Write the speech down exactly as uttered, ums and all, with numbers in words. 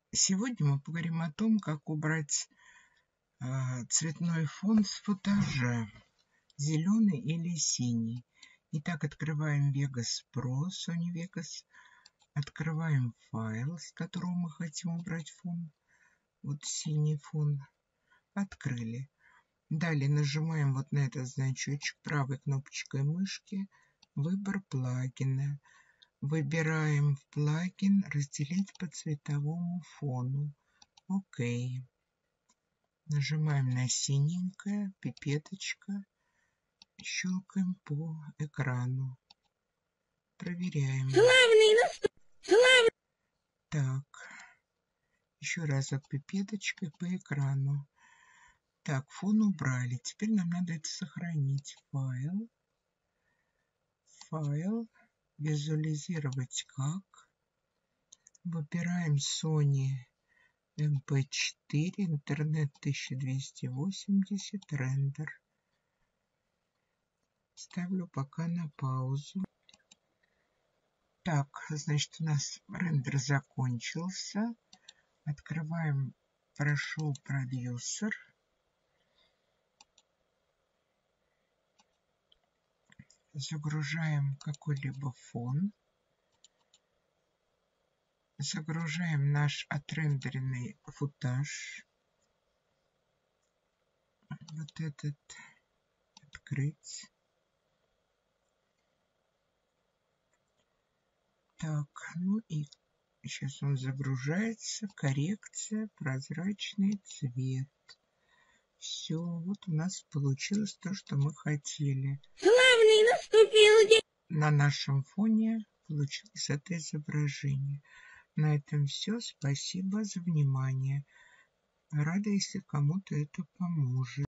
Сегодня мы поговорим о том, как убрать э, цветной фон с футажа, зеленый или синий. Итак, открываем Vegas Pro, Sony Vegas, открываем файл, с которого мы хотим убрать фон. Вот синий фон. Открыли. Далее нажимаем вот на этот значочек правой кнопочкой мышки, выбор плагина. Выбираем в плагин «Разделить по цветовому фону». ОК. Нажимаем на синенькое, пипеточка, щелкаем по экрану. Проверяем. Так, еще разок пипеточкой по экрану. Так, фон убрали. Теперь нам надо это сохранить. Файл. Файл. Визуализировать как. Выбираем Sony эм пэ четыре, интернет тысяча двести восемьдесят, рендер. Ставлю пока на паузу. Так, значит, у нас рендер закончился. Открываем Photoshop Producer. Загружаем какой-либо фон. Загружаем наш отрендеренный футаж. Вот этот открыть. Так, ну и сейчас он загружается. Коррекция, прозрачный цвет. Все, вот у нас получилось то, что мы хотели. Славный наступил день. На нашем фоне получилось это изображение. На этом все. Спасибо за внимание. Рада, если кому-то это поможет.